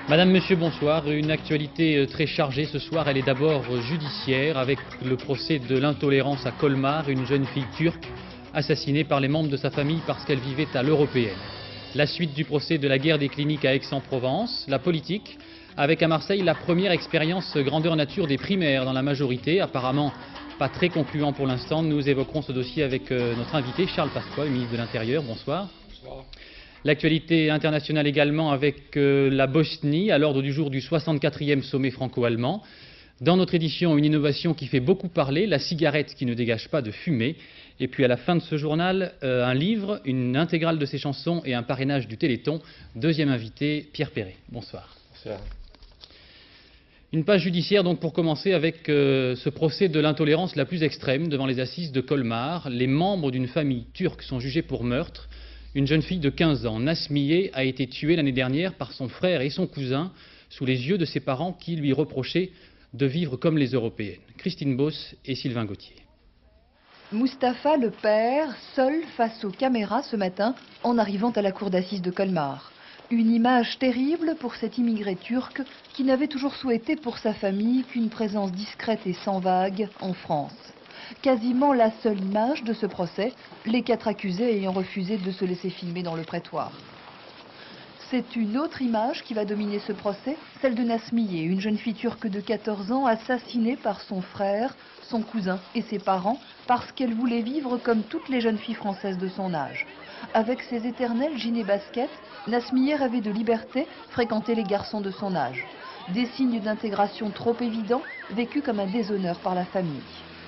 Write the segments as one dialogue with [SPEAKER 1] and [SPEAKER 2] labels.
[SPEAKER 1] Madame, Monsieur, bonsoir. Une actualité très chargée ce soir. Elle est d'abord judiciaire avec le procès de l'intolérance à Colmar, une jeune fille turque assassinée par les membres de sa famille parce qu'elle vivait à l'européenne. La suite du procès de la guerre des cliniques à Aix-en-Provence, la politique, avec à Marseille la première expérience grandeur nature des primaires dans la majorité, apparemment pas très concluant pour l'instant. Nous évoquerons ce dossier avec notre invité Charles Pasqua, le ministre de l'Intérieur. Bonsoir. Bonsoir. L'actualité internationale également avec la Bosnie, à l'ordre du jour du 64e sommet franco-allemand. Dans notre édition, une innovation qui fait beaucoup parler, la cigarette qui ne dégage pas de fumée. Et puis à la fin de ce journal, un livre, une intégrale de ses chansons et un parrainage du Téléthon. Deuxième invité, Pierre Perret. Bonsoir. Bonsoir. Une page judiciaire donc pour commencer avec ce procès de l'intolérance la plus extrême devant les assises de Colmar. Les membres d'une famille turque sont jugés pour meurtre. Une jeune fille de 15 ans, Nasmiye, a été tuée l'année dernière par son frère et son cousin sous les yeux de ses parents qui lui reprochaient de vivre comme les Européennes. Christine Boss et Sylvain Gauthier.
[SPEAKER 2] Mustapha, le père, seul face aux caméras ce matin en arrivant à la cour d'assises de Colmar. Une image terrible pour cet immigré turc qui n'avait toujours souhaité pour sa famille qu'une présence discrète et sans vague en France. Quasiment la seule image de ce procès, les 4 accusés ayant refusé de se laisser filmer dans le prétoire. C'est une autre image qui va dominer ce procès, celle de Nasmiye, une jeune fille turque de 14 ans assassinée par son frère, son cousin et ses parents parce qu'elle voulait vivre comme toutes les jeunes filles françaises de son âge. Avec ses éternels jeans et baskets, Nasmiye rêvait de liberté, fréquenter les garçons de son âge. Des signes d'intégration trop évidents, vécus comme un déshonneur par la famille.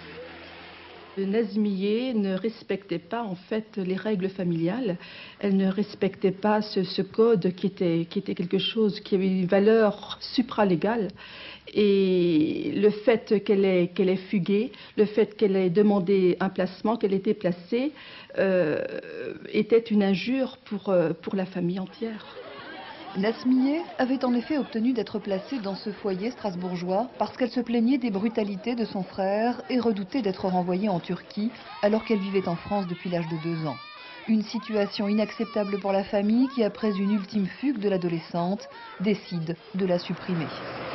[SPEAKER 3] Nasmiye ne respectait pas en fait les règles familiales. Elle ne respectait pas ce code qui était quelque chose qui avait une valeur supralégale. Et le fait qu'elle ait fugué, le fait qu'elle ait demandé un placement, qu'elle ait été placée, était une injure pour la famille entière.
[SPEAKER 2] Nasmiye avait en effet obtenu d'être placée dans ce foyer strasbourgeois parce qu'elle se plaignait des brutalités de son frère et redoutait d'être renvoyée en Turquie alors qu'elle vivait en France depuis l'âge de 2 ans. Une situation inacceptable pour la famille qui, après une ultime fugue de l'adolescente, décide de la supprimer.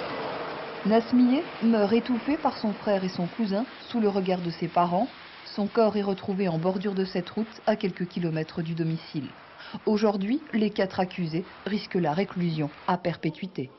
[SPEAKER 2] Nasmiye meurt étouffée par son frère et son cousin sous le regard de ses parents. Son corps est retrouvé en bordure de cette route à quelques kilomètres du domicile. Aujourd'hui, les 4 accusés risquent la réclusion à perpétuité.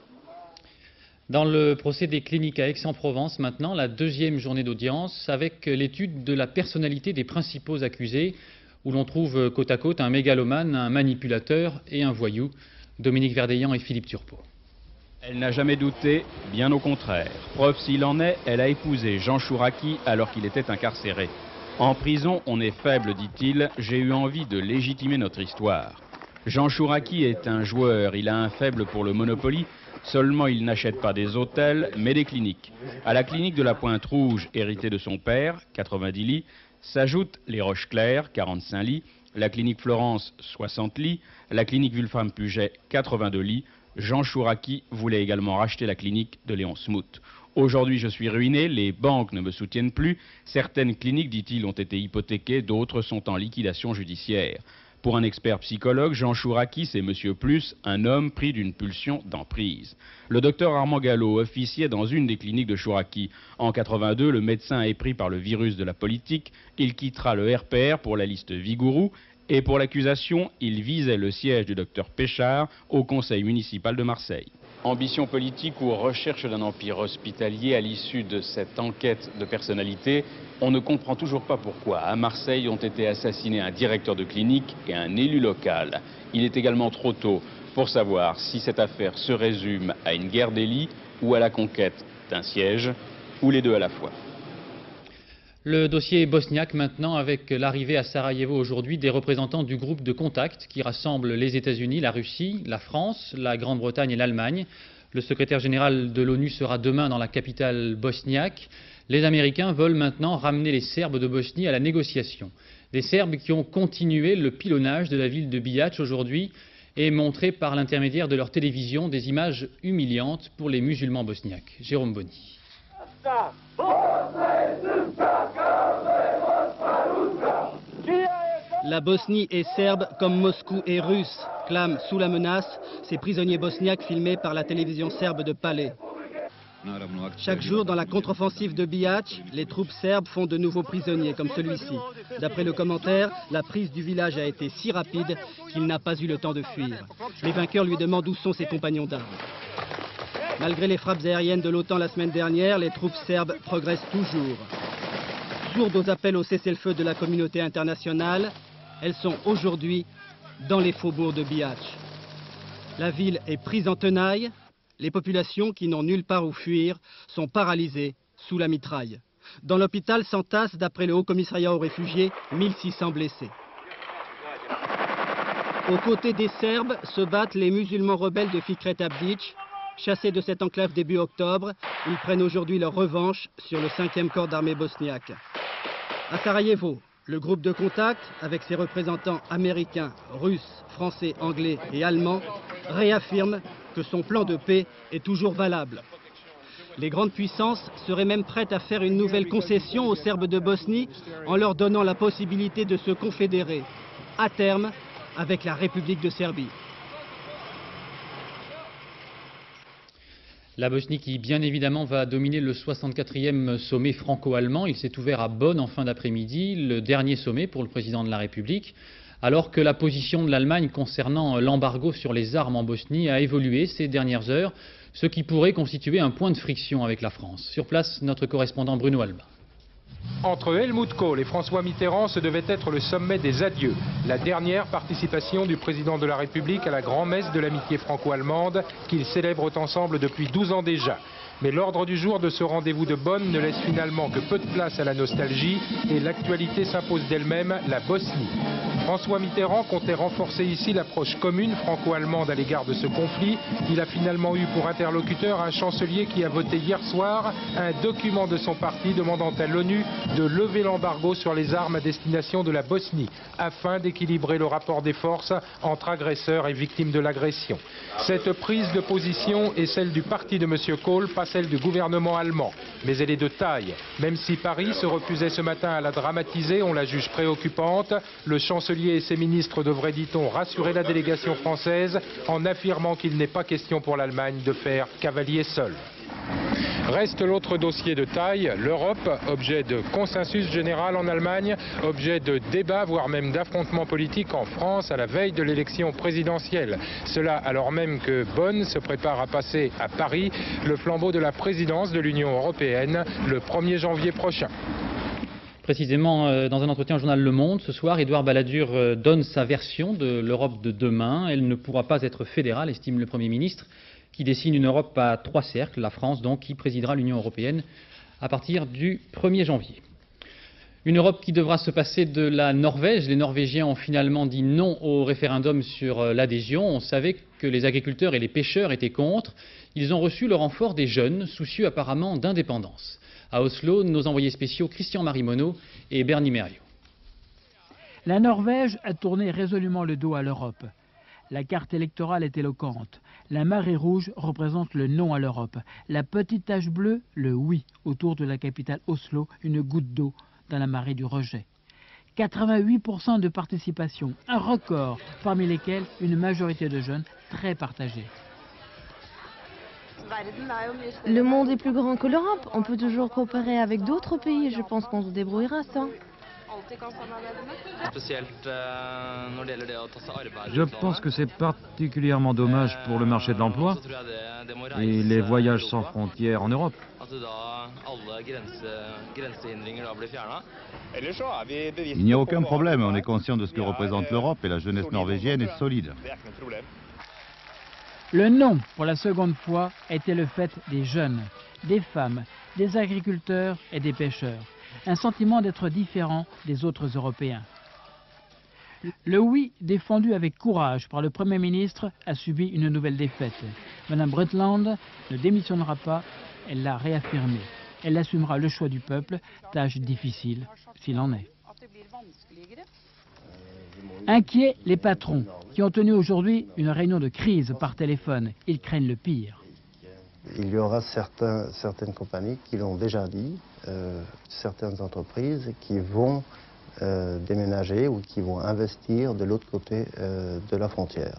[SPEAKER 1] Dans le procès des cliniques à Aix-en-Provence, maintenant, la deuxième journée d'audience avec l'étude de la personnalité des principaux accusés, où l'on trouve côte à côte un mégalomane, un manipulateur et un voyou, Dominique Verdeillan et Philippe Turpot.
[SPEAKER 4] Elle n'a jamais douté, bien au contraire. Preuve s'il en est, elle a épousé Jean Chouraki alors qu'il était incarcéré. En prison, on est faible, dit-il, j'ai eu envie de légitimer notre histoire. Jean Chouraki est un joueur, il a un faible pour le Monopoly, seulement il n'achète pas des hôtels, mais des cliniques. À la clinique de la Pointe-Rouge, héritée de son père, 90 lits, s'ajoutent les Roches-Claires, 45 lits, la clinique Florence, 60 lits, la clinique Vulfram-Puget, 82 lits. Jean Chouraki voulait également racheter la clinique de Léon Smout. Aujourd'hui, je suis ruiné, les banques ne me soutiennent plus. Certaines cliniques, dit-il, ont été hypothéquées, d'autres sont en liquidation judiciaire. Pour un expert psychologue, Jean Chouraki, c'est Monsieur Plus, un homme pris d'une pulsion d'emprise. Le docteur Armand Gallo officiait dans une des cliniques de Chouraki. En 82, le médecin est pris par le virus de la politique. Il quittera le RPR pour la liste Vigouroux. Et pour l'accusation, il visait le siège du docteur Péchard au conseil municipal de Marseille. Ambition politique ou recherche d'un empire hospitalier à l'issue de cette enquête de personnalité, on ne comprend toujours pas pourquoi à Marseille ont été assassinés un directeur de clinique et un élu local. Il est également trop tôt pour savoir si cette affaire se résume à une guerre des lits ou à la conquête d'un siège, ou les deux à la fois.
[SPEAKER 1] Le dossier bosniaque maintenant avec l'arrivée à Sarajevo aujourd'hui des représentants du groupe de contact qui rassemble les États-Unis, la Russie, la France, la Grande-Bretagne et l'Allemagne. Le secrétaire général de l'ONU sera demain dans la capitale bosniaque. Les Américains veulent maintenant ramener les Serbes de Bosnie à la négociation. Des Serbes qui ont continué le pilonnage de la ville de Bihac aujourd'hui et montré par l'intermédiaire de leur télévision des images humiliantes pour les musulmans bosniaques. Jérôme Bonny.
[SPEAKER 5] La Bosnie est serbe comme Moscou est russe, clament sous la menace ces prisonniers bosniaques filmés par la télévision serbe de Palais. Chaque jour, dans la contre-offensive de Bihac, les troupes serbes font de nouveaux prisonniers, comme celui-ci. D'après le commentaire, la prise du village a été si rapide qu'il n'a pas eu le temps de fuir. Les vainqueurs lui demandent où sont ses compagnons d'armes. Malgré les frappes aériennes de l'OTAN la semaine dernière, les troupes serbes progressent toujours. Sourdes aux appels au cessez-le-feu de la communauté internationale, elles sont aujourd'hui dans les faubourgs de Bihac. La ville est prise en tenaille. Les populations qui n'ont nulle part où fuir sont paralysées sous la mitraille. Dans l'hôpital s'entassent, d'après le Haut Commissariat aux réfugiés, 1600 blessés. Aux côtés des Serbes se battent les musulmans rebelles de Fikret Abdic. Chassés de cette enclave début octobre, ils prennent aujourd'hui leur revanche sur le 5e corps d'armée bosniaque. À Sarajevo, le groupe de contact, avec ses représentants américains, russes, français, anglais et allemands, réaffirme que son plan de paix est toujours valable. Les grandes puissances seraient même prêtes à faire une nouvelle concession aux Serbes de Bosnie en leur donnant la possibilité de se confédérer, à terme, avec la République de Serbie.
[SPEAKER 1] La Bosnie qui, bien évidemment, va dominer le 64e sommet franco-allemand. Il s'est ouvert à Bonn en fin d'après-midi, le dernier sommet pour le président de la République, alors que la position de l'Allemagne concernant l'embargo sur les armes en Bosnie a évolué ces dernières heures, ce qui pourrait constituer un point de friction avec la France. Sur place, notre correspondant Bruno Alba.
[SPEAKER 6] Entre Helmut Kohl et François Mitterrand, ce devait être le sommet des adieux, la dernière participation du président de la République à la grand-messe de l'amitié franco-allemande qu'ils célèbrent ensemble depuis 12 ans déjà. Mais l'ordre du jour de ce rendez-vous de Bonn ne laisse finalement que peu de place à la nostalgie et l'actualité s'impose d'elle-même, la Bosnie. François Mitterrand comptait renforcer ici l'approche commune franco-allemande à l'égard de ce conflit. Il a finalement eu pour interlocuteur un chancelier qui a voté hier soir un document de son parti demandant à l'ONU de lever l'embargo sur les armes à destination de la Bosnie, afin d'équilibrer le rapport des forces entre agresseurs et victimes de l'agression. Cette prise de position est celle du parti de M. Kohl, pas celle du gouvernement allemand. Mais elle est de taille. Même si Paris se refusait ce matin à la dramatiser, on la juge préoccupante. Le chancelier et ses ministres devraient, dit-on, rassurer la délégation française en affirmant qu'il n'est pas question pour l'Allemagne de faire cavalier seul. Reste l'autre dossier de taille, l'Europe, objet de consensus général en Allemagne, objet de débat, voire même d'affrontements politiques en France à la veille de l'élection présidentielle. Cela alors même que Bonn se prépare à passer à Paris le flambeau de la présidence de l'Union européenne le 1er janvier prochain.
[SPEAKER 1] Précisément, dans un entretien au journal Le Monde, ce soir, Édouard Balladur donne sa version de l'Europe de demain. Elle ne pourra pas être fédérale, estime le Premier ministre, qui dessine une Europe à 3 cercles, la France donc, qui présidera l'Union européenne à partir du 1er janvier. Une Europe qui devra se passer de la Norvège. Les Norvégiens ont finalement dit non au référendum sur l'adhésion. On savait que les agriculteurs et les pêcheurs étaient contre. Ils ont reçu le renfort des jeunes, soucieux apparemment d'indépendance. À Oslo, nos envoyés spéciaux Christian-Marie Monod et Bernie Merriot.
[SPEAKER 7] La Norvège a tourné résolument le dos à l'Europe. La carte électorale est éloquente. La marée rouge représente le non à l'Europe. La petite tache bleue, le oui, autour de la capitale Oslo, une goutte d'eau dans la marée du rejet. 88% de participation, un record, parmi lesquels une majorité de jeunes très partagés.
[SPEAKER 8] Le monde est plus grand que l'Europe. On peut toujours coopérer avec d'autres pays. Je pense qu'on se débrouillera ça.
[SPEAKER 9] Je pense que c'est particulièrement dommage pour le marché de l'emploi et les voyages sans frontières en Europe.
[SPEAKER 10] Il n'y a aucun problème, on est conscient de ce que représente l'Europe et la jeunesse norvégienne est solide.
[SPEAKER 7] Le non, pour la seconde fois, était le fait des jeunes, des femmes, des agriculteurs et des pêcheurs. Un sentiment d'être différent des autres Européens. Le oui, défendu avec courage par le Premier ministre, a subi une nouvelle défaite. Madame Brundtland ne démissionnera pas, elle l'a réaffirmé. Elle assumera le choix du peuple, tâche difficile, s'il en est. Inquiets, les patrons, qui ont tenu aujourd'hui une réunion de crise par téléphone. Ils craignent le pire.
[SPEAKER 11] Il y aura certaines compagnies qui l'ont déjà dit, certaines entreprises qui vont déménager ou qui vont investir de l'autre côté de la frontière.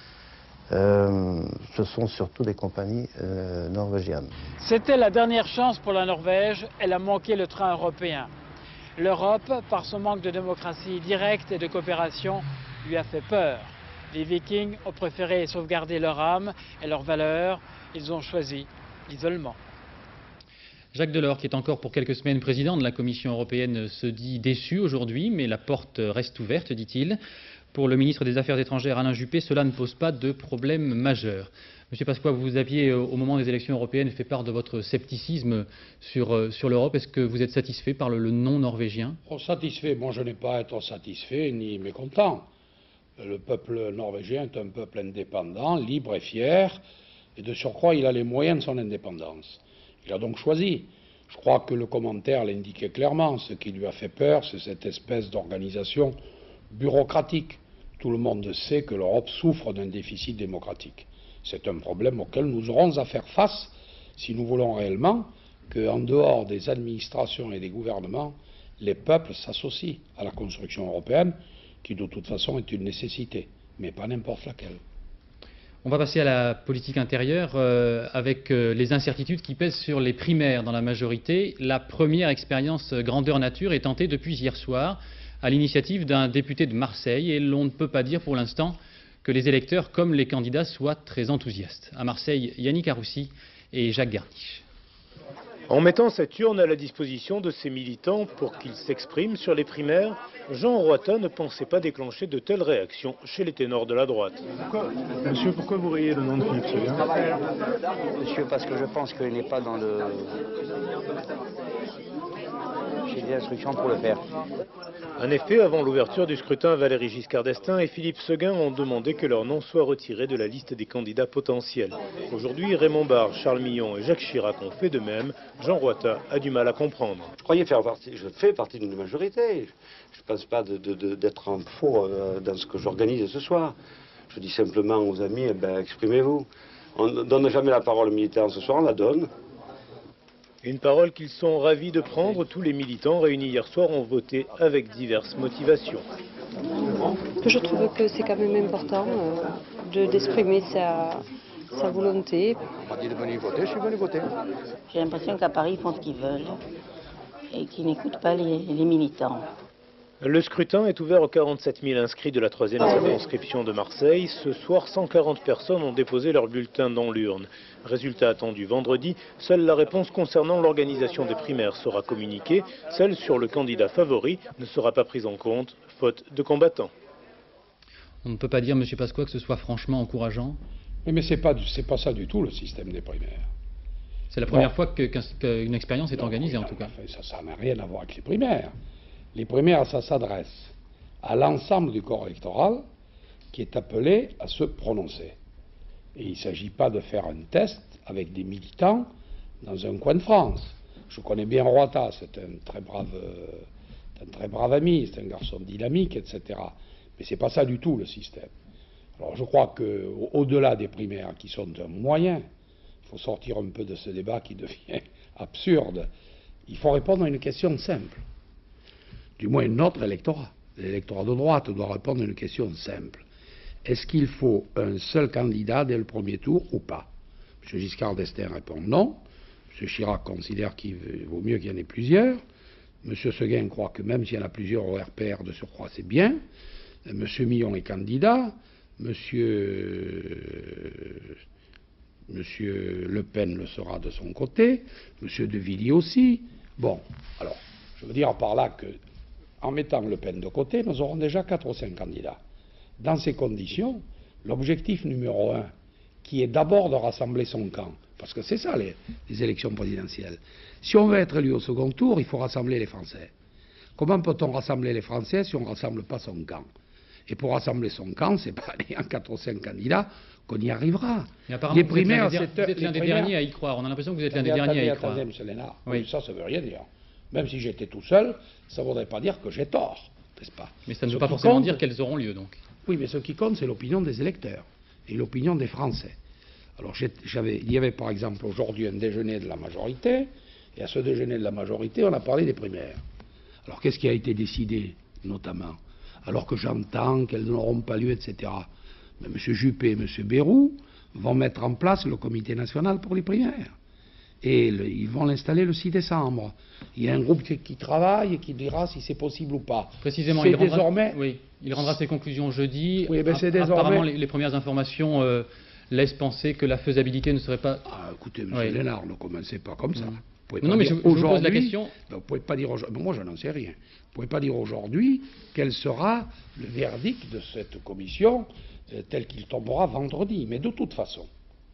[SPEAKER 11] Ce sont surtout des compagnies norvégiennes.
[SPEAKER 7] C'était la dernière chance pour la Norvège, elle a manqué le train européen. L'Europe, par son manque de démocratie directe et de coopération, lui a fait peur. Les Vikings ont préféré sauvegarder leur âme et leurs valeurs, ils ont choisi l'isolement.
[SPEAKER 1] Jacques Delors, qui est encore pour quelques semaines président de la Commission européenne, se dit déçu aujourd'hui, mais la porte reste ouverte, dit-il. Pour le ministre des Affaires étrangères Alain Juppé, cela ne pose pas de problème majeur. Monsieur Pasqua, vous aviez, au moment des élections européennes, fait part de votre scepticisme sur l'Europe. Est-ce que vous êtes satisfait par le non norvégien?
[SPEAKER 12] Satisfait, moi je n'ai pas à être satisfait ni mécontent. Le peuple norvégien est un peuple indépendant, libre et fier, et de surcroît, il a les moyens de son indépendance. Il a donc choisi. Je crois que le commentaire l'indiquait clairement. Ce qui lui a fait peur, c'est cette espèce d'organisation bureaucratique. Tout le monde sait que l'Europe souffre d'un déficit démocratique. C'est un problème auquel nous aurons à faire face si nous voulons réellement qu'en dehors des administrations et des gouvernements, les peuples s'associent à la construction européenne, qui de toute façon est une nécessité, mais pas n'importe laquelle.
[SPEAKER 1] On va passer à la politique intérieure avec les incertitudes qui pèsent sur les primaires dans la majorité. La première expérience grandeur nature est tentée depuis hier soir à l'initiative d'un député de Marseille et l'on ne peut pas dire pour l'instant que les électeurs comme les candidats soient très enthousiastes. À Marseille, Yannick Aroussi et Jacques Garniche.
[SPEAKER 13] En mettant cette urne à la disposition de ses militants pour qu'ils s'expriment sur les primaires, Jean Roata ne pensait pas déclencher de telles réactions chez les ténors de la droite.
[SPEAKER 14] Monsieur, pourquoi vous rayez le nom de Philippe Seguin?
[SPEAKER 15] Monsieur, parce que je pense qu'il n'est pas dans le... J'ai des instructions pour le faire.
[SPEAKER 13] En effet, avant l'ouverture du scrutin, Valéry Giscard d'Estaing et Philippe Seguin ont demandé que leur nom soit retiré de la liste des candidats potentiels. Aujourd'hui, Raymond Barre, Charles Millon et Jacques Chirac ont fait de même. Jean Roata a du mal à comprendre.
[SPEAKER 16] Je fais partie d'une majorité. Je ne pense pas d'être en faux dans ce que j'organise ce soir. Je dis simplement aux amis, exprimez-vous. On ne donne jamais la parole aux militants, ce soir on la donne.
[SPEAKER 13] Une parole qu'ils sont ravis de prendre. Tous les militants réunis hier soir ont voté avec diverses motivations.
[SPEAKER 17] Je trouve que c'est quand même important d'exprimer sa volonté.
[SPEAKER 16] On m'a dit de venir voter, je suis venu voter.
[SPEAKER 18] J'ai l'impression qu'à Paris, ils font ce qu'ils veulent et qu'ils n'écoutent pas les militants.
[SPEAKER 13] Le scrutin est ouvert aux 47 000 inscrits de la 3e circonscription de Marseille. Ce soir, 140 personnes ont déposé leur bulletin dans l'urne. Résultat attendu vendredi, seule la réponse concernant l'organisation des primaires sera communiquée. Celle sur le candidat favori ne sera pas prise en compte, faute de combattants.
[SPEAKER 1] On ne peut pas dire, M. Pasqua, que ce soit franchement encourageant.
[SPEAKER 12] Mais ce n'est pas ça du tout le système des primaires.
[SPEAKER 1] C'est la première fois qu'une expérience est organisée en tout cas.
[SPEAKER 12] Ça n'a rien à voir avec les primaires. Les primaires, ça s'adresse à l'ensemble du corps électoral qui est appelé à se prononcer. Et il ne s'agit pas de faire un test avec des militants dans un coin de France. Je connais bien Roata, c'est un très brave ami, c'est un garçon dynamique, etc. Mais ce n'est pas ça du tout le système. Alors je crois qu'au-delà des primaires qui sont un moyen, il faut sortir un peu de ce débat qui devient absurde. Il faut répondre à une question simple. Du moins notre électorat. L'électorat de droite doit répondre à une question simple. Est-ce qu'il faut un seul candidat dès le premier tour ou pas? M. Giscard d'Estaing répond non. M. Chirac considère qu'il vaut mieux qu'il y en ait plusieurs. M. Seguin croit que même s'il y en a plusieurs au RPR de surcroît, c'est bien. M. Millon est candidat. M. Le Pen le sera de son côté. M. De Villiers aussi. Bon, alors, je veux dire par là que en mettant Le Pen de côté, nous aurons déjà 4 ou 5 candidats. Dans ces conditions, l'objectif numéro 1, qui est d'abord de rassembler son camp, parce que c'est ça les élections présidentielles. Si on veut être élu au second tour, il faut rassembler les Français. Comment peut-on rassembler les Français si on ne rassemble pas son camp? Et pour rassembler son camp, c'est pas en 4 ou 5 candidats qu'on y arrivera.
[SPEAKER 1] Les primaires, vous êtes l'un des derniers à y croire. On a l'impression que vous êtes l'un des derniers à y croire.
[SPEAKER 12] Oui. Ça ne veut rien dire. Même si j'étais tout seul, ça ne voudrait pas dire que j'ai tort, n'est-ce pas?
[SPEAKER 1] Mais ça ne veut pas forcément dire qu'elles auront lieu, donc.
[SPEAKER 12] Oui, mais ce qui compte, c'est l'opinion des électeurs et l'opinion des Français. Alors, il y avait par exemple aujourd'hui un déjeuner de la majorité, et à ce déjeuner de la majorité, on a parlé des primaires. Alors, qu'est-ce qui a été décidé notamment, alors que j'entends qu'elles n'auront pas lieu, etc. Mais M. Juppé et M. Bayrou vont mettre en place le comité national pour les primaires. Et ils vont l'installer le 6 décembre. Il y a un groupe qui travaille et qui dira si c'est possible ou pas.
[SPEAKER 1] Précisément, il rendra ses conclusions jeudi.
[SPEAKER 12] Oui, ben
[SPEAKER 1] apparemment, les premières informations laissent penser que la faisabilité ne serait pas...
[SPEAKER 12] Ah, écoutez, M. Lénard, ne commencez pas comme ça.
[SPEAKER 1] Non, mais je vous pose la question.
[SPEAKER 12] Vous ne pouvez pas dire aujourd'hui... Moi, je n'en sais rien. Vous ne pouvez pas dire aujourd'hui quel sera le verdict de cette commission tel qu'il tombera vendredi. Mais de toute façon,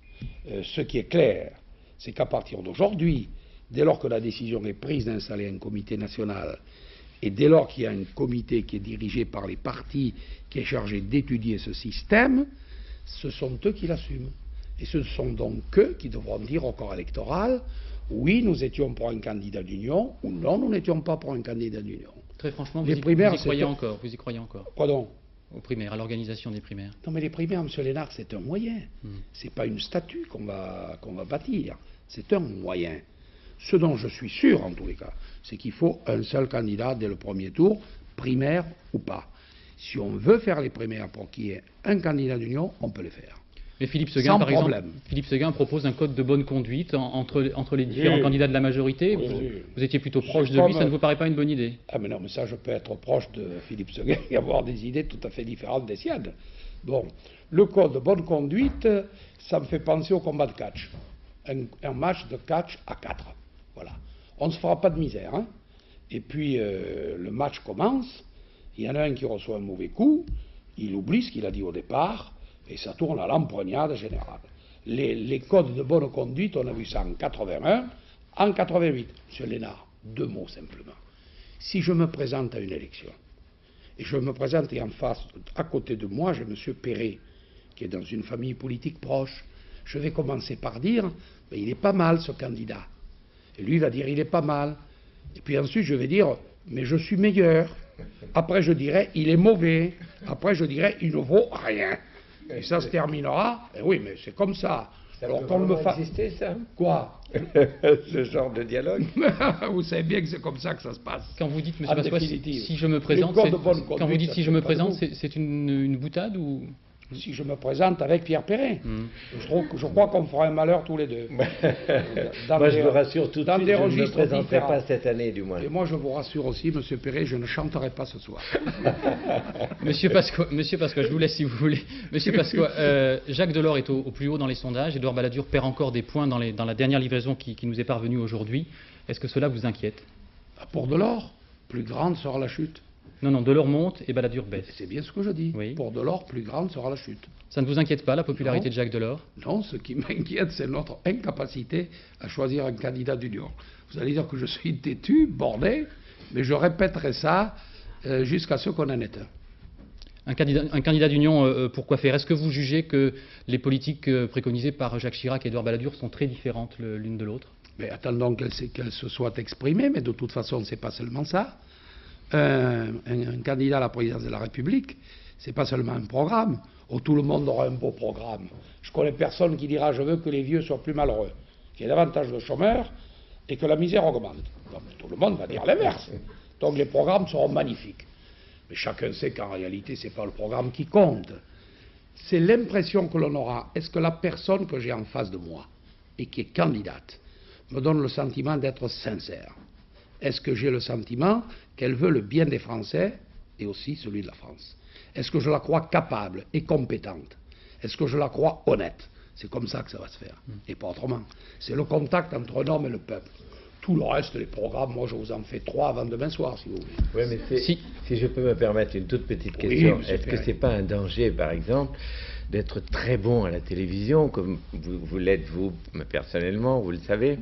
[SPEAKER 12] ce qui est clair, c'est qu'à partir d'aujourd'hui, dès lors que la décision est prise d'installer un comité national, et dès lors qu'il y a un comité qui est dirigé par les partis, qui est chargé d'étudier ce système, ce sont eux qui l'assument. Et ce sont donc eux qui devront dire au corps électoral, oui, nous étions pour un candidat d'union, ou non, nous n'étions pas pour un candidat d'union.
[SPEAKER 1] Très franchement, vous y croyez encore. Vous y croyez encore.
[SPEAKER 12] Quoi donc?
[SPEAKER 1] Aux primaires, à l'organisation des primaires.
[SPEAKER 12] Non, mais les primaires, M. Lénard, c'est un moyen. C'est pas une statue qu'on va bâtir. C'est un moyen. Ce dont je suis sûr, en tous les cas, c'est qu'il faut un seul candidat dès le premier tour, primaire ou pas. Si on veut faire les primaires pour qu'il y ait un candidat d'union, on peut les faire.
[SPEAKER 1] Mais Philippe Séguin, par exemple, Philippe Séguin propose un code de bonne conduite entre les différents candidats de la majorité. Vous étiez plutôt proche de lui, ça ne vous paraît pas une bonne idée? Ah mais non, mais ça, je peux être proche de Philippe Séguin et avoir des idées tout à fait différentes des siennes. Bon, le code de bonne conduite, ça me fait penser au combat de catch. Un match de catch à 4. Voilà. On ne se fera pas de misère. Hein. Et puis, le match commence, il y en a un qui reçoit un mauvais coup, il oublie ce qu'il a dit au départ, et ça tourne à l'empoignade générale. Les codes de bonne conduite, on a vu ça en 81, en 88. Monsieur Lénard, 2 mots simplement. Si je me présente à une élection, et je me présente et en face, à côté de moi, j'ai M. Perret, qui est dans une famille politique proche, je vais commencer par dire, mais il est pas mal ce candidat. Et lui va dire, il est pas mal. Et puis ensuite, je vais dire, mais je suis meilleur. Après, je dirai, il est mauvais. Après, je dirai, il ne vaut rien. Et ça se terminera. Et oui, mais c'est comme ça.
[SPEAKER 19] Alors qu'on me fasse exister, ça?
[SPEAKER 12] Quoi?
[SPEAKER 19] Ce genre de dialogue?
[SPEAKER 12] Vous savez bien que c'est comme ça que ça se passe.
[SPEAKER 1] Quand vous dites, M. Pasqua, si je me présente, quand vous dites si je me présente, c'est une boutade ou?
[SPEAKER 12] Si je me présente avec Pierre Perret. Je crois qu'on fera un malheur tous les deux.
[SPEAKER 19] Moi, je vous rassure tout de suite, je ne me présenterai pas cette année, du moins.
[SPEAKER 12] Et moi, je vous rassure aussi, M. Perret, je ne chanterai pas ce soir.
[SPEAKER 1] Monsieur Pasqua, je vous laisse si vous voulez. Monsieur Pasqua, Jacques Delors est au plus haut dans les sondages. Édouard Balladur perd encore des points dans la dernière livraison qui nous est parvenue aujourd'hui. Est-ce que cela vous inquiète?
[SPEAKER 12] Pour Delors, plus grande sera la chute.
[SPEAKER 1] Non, Delors monte et Balladur baisse.
[SPEAKER 12] C'est bien ce que je dis. Oui. Pour Delors, plus grande sera la chute.
[SPEAKER 1] Ça ne vous inquiète pas, la popularité de Jacques Delors?
[SPEAKER 12] Non, ce qui m'inquiète, c'est notre incapacité à choisir un candidat d'union. Vous allez dire que je suis têtu, bordé, mais je répéterai ça jusqu'à ce qu'on en ait un.
[SPEAKER 1] Un candidat d'union, pour quoi faire? Est-ce que vous jugez que les politiques préconisées par Jacques Chirac et Édouard Balladur sont très différentes l'une de l'autre?
[SPEAKER 12] Mais attendons qu'elles se soient exprimées, mais de toute façon, ce n'est pas seulement ça. Un candidat à la présidence de la République, c'est pas seulement un programme, où tout le monde aura un beau programme. Je connais personne qui dira je veux que les vieux soient plus malheureux, qu'il y ait davantage de chômeurs et que la misère augmente. Donc, tout le monde va dire l'inverse. Donc les programmes seront magnifiques. Mais chacun sait qu'en réalité, c'est pas le programme qui compte. C'est l'impression que l'on aura. Est-ce que la personne que j'ai en face de moi et qui est candidate me donne le sentiment d'être sincère? Est-ce que j'ai le sentiment qu'elle veut le bien des Français et aussi celui de la France? Est-ce que je la crois capable et compétente? Est-ce que je la crois honnête? C'est comme ça que ça va se faire, et pas autrement. C'est le contact entre un homme et le peuple. Tout le reste, les programmes, moi je vous en fais 3 avant demain soir, si vous voulez.
[SPEAKER 19] Oui, mais si je peux me permettre une toute petite question, est-ce que c'est pas un danger, par exemple, d'être très bon à la télévision, comme vous l'êtes vous, personnellement, vous le savez,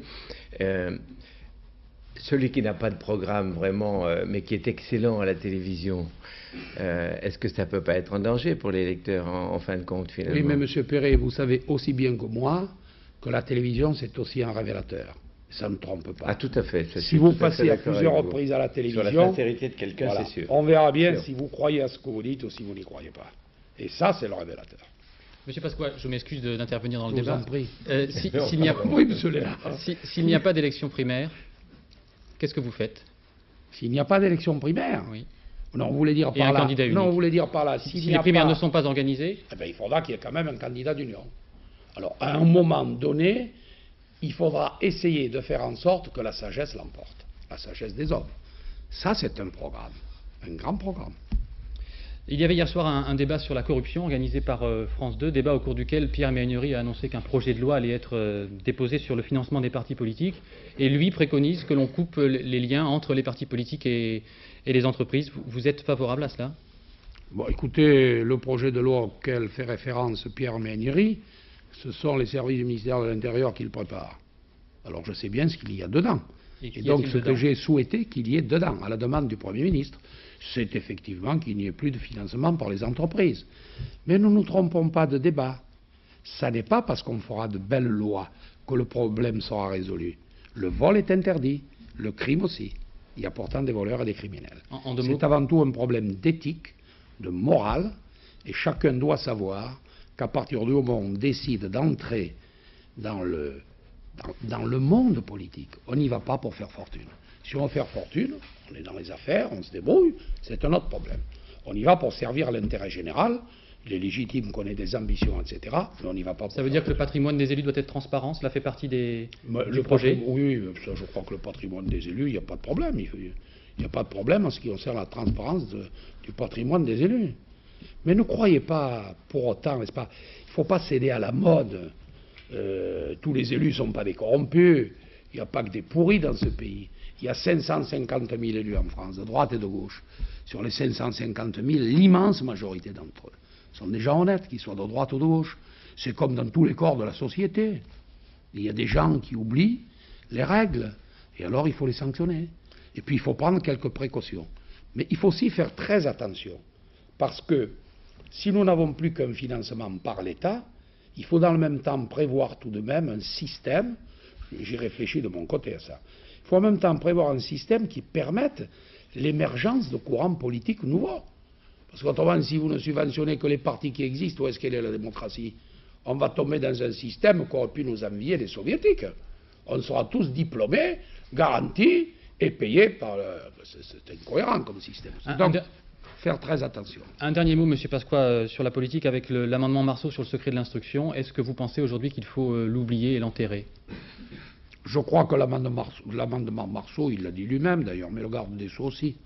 [SPEAKER 19] celui qui n'a pas de programme vraiment, mais qui est excellent à la télévision, est-ce que ça ne peut pas être un danger pour les lecteurs en fin de compte, finalement?
[SPEAKER 12] Oui, mais M. Perret, vous savez aussi bien que moi que la télévision, c'est aussi un révélateur. Ça ne trompe pas.
[SPEAKER 19] Ah, tout à fait.
[SPEAKER 12] Si vous passez à plusieurs reprises à la télévision...
[SPEAKER 19] Sur la sincérité de quelqu'un, voilà, c'est sûr.
[SPEAKER 12] On verra bien si vous croyez à ce que vous dites ou si vous n'y croyez pas. Et ça, c'est le révélateur.
[SPEAKER 1] Monsieur Pasqua, je m'excuse d'intervenir dans le débat.
[SPEAKER 12] Je vous en prie.
[SPEAKER 1] Oui, monsieur Lénard. S'il n'y a pas d'élection primaire, qu'est-ce que vous faites?
[SPEAKER 12] S'il n'y a pas d'élection primaire,
[SPEAKER 1] oui.
[SPEAKER 12] Non, vous voulez dire
[SPEAKER 1] et
[SPEAKER 12] par
[SPEAKER 1] un
[SPEAKER 12] là.
[SPEAKER 1] candidat unique.
[SPEAKER 12] Non, vous voulez dire par là.
[SPEAKER 1] Si les primaires ne sont pas organisées,
[SPEAKER 12] eh bien, il faudra qu'il y ait quand même un candidat d'union. Alors, à un moment donné, il faudra essayer de faire en sorte que la sagesse l'emporte, la sagesse des hommes. Ça, c'est un programme, un grand programme.
[SPEAKER 1] il y avait hier soir un débat sur la corruption organisé par France 2, débat au cours duquel Pierre Méhaignerie a annoncé qu'un projet de loi allait être déposé sur le financement des partis politiques. Et lui préconise que l'on coupe les liens entre les partis politiques et les entreprises. Vous êtes favorable à cela?
[SPEAKER 12] Bon, écoutez, le projet de loi auquel fait référence Pierre Méhaignerie, ce sont les services du ministère de l'Intérieur qui le préparent. Alors je sais bien ce qu'il y a dedans. Et donc ce que j'ai souhaité qu'il y ait dedans, à la demande du Premier ministre, c'est effectivement qu'il n'y ait plus de financement par les entreprises. Mais ne nous trompons pas de débat. Ça n'est pas parce qu'on fera de belles lois que le problème sera résolu. Le vol est interdit, le crime aussi. Il y a pourtant des voleurs et des criminels. C'est avant tout un problème d'éthique, de morale, et chacun doit savoir qu'à partir du moment où on décide d'entrer dans le monde politique, on n'y va pas pour faire fortune. Si on veut faire fortune, on est dans les affaires, on se débrouille, c'est un autre problème. On y va pour servir l'intérêt général, il est légitime qu'on ait des ambitions, etc., mais on n'y va pas pour
[SPEAKER 1] Ça veut dire que le patrimoine des élus doit être transparent, cela fait partie du projet?
[SPEAKER 12] Oui, ça, je crois que le patrimoine des élus, il n'y a pas de problème. Il n'y a pas de problème en ce qui concerne la transparence du patrimoine des élus. Mais ne croyez pas, pour autant, n'est-ce pas, il ne faut pas céder à la mode. Tous les élus ne sont pas des corrompus. Il n'y a pas que des pourris dans ce pays. Il y a 550 000 élus en France, de droite et de gauche. Sur les 550 000, l'immense majorité d'entre eux sont des gens honnêtes, qu'ils soient de droite ou de gauche. C'est comme dans tous les corps de la société. Il y a des gens qui oublient les règles, et alors il faut les sanctionner. Et puis il faut prendre quelques précautions. Mais il faut aussi faire très attention, parce que si nous n'avons plus qu'un financement par l'État, il faut dans le même temps prévoir tout de même un système, j'ai réfléchi de mon côté à ça, il faut en même temps prévoir un système qui permette l'émergence de courants politiques nouveaux. Parce qu'autrement, si vous ne subventionnez que les partis qui existent, où est-ce qu'elle est la démocratie? On va tomber dans un système qu'auraient pu nous envier les soviétiques. On sera tous diplômés, garantis et payés par... C'est incohérent comme système. Donc, faire très attention.
[SPEAKER 1] Un dernier mot, M. Pasqua, sur la politique avec l'amendement Marceau sur le secret de l'instruction. Est-ce que vous pensez aujourd'hui qu'il faut l'oublier et l'enterrer?
[SPEAKER 12] Je crois que l'amendement Marceau, il l'a dit lui-même d'ailleurs, mais le garde des Sceaux aussi,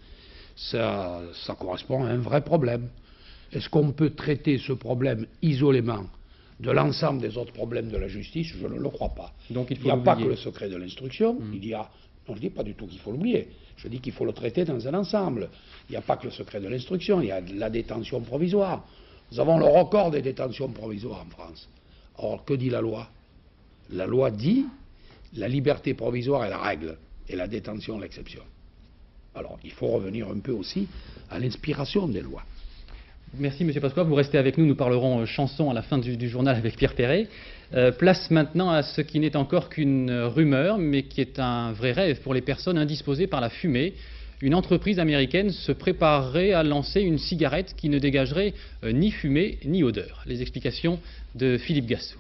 [SPEAKER 12] ça correspond à un vrai problème. Est-ce qu'on peut traiter ce problème isolément de l'ensemble des autres problèmes de la justice? Je ne le crois pas.
[SPEAKER 1] Donc il
[SPEAKER 12] n'y a pas que le secret de l'instruction, il y a... Non, je ne dis pas du tout qu'il faut l'oublier. Je dis qu'il faut le traiter dans un ensemble. Il n'y a pas que le secret de l'instruction, il y a la détention provisoire. Nous avons le record des détentions provisoires en France. Or, que dit la loi? La loi dit la liberté provisoire est la règle et la détention l'exception. Alors, il faut revenir un peu aussi à l'inspiration des lois.
[SPEAKER 1] Merci M. Pasqua, vous restez avec nous, nous parlerons chanson à la fin du journal avec Pierre Perret. Place maintenant à ce qui n'est encore qu'une rumeur, mais qui est un vrai rêve pour les personnes indisposées par la fumée. Une entreprise américaine se préparerait à lancer une cigarette qui ne dégagerait ni fumée ni odeur. Les explications de Philippe Gassou.